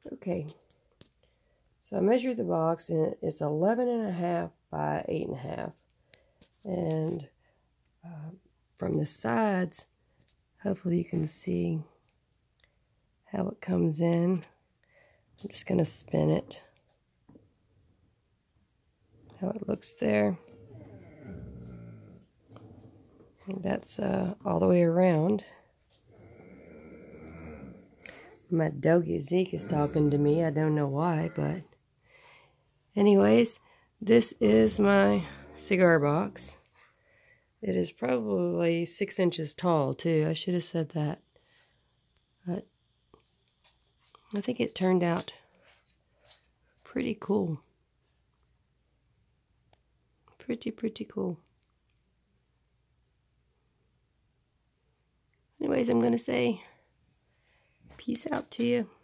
Okay, so I measured the box and it's 11.5 by 8.5. And from the sides, hopefully you can see how it comes in. I'm just going to spin it, how it looks there. And that's all the way around. My doggy Zeke is talking to me. I don't know why, but anyways, this is my cigar box. It is probably 6 inches tall too. I should have said that. But I think it turned out pretty cool. Pretty cool. Anyways, I'm going to say peace out to you.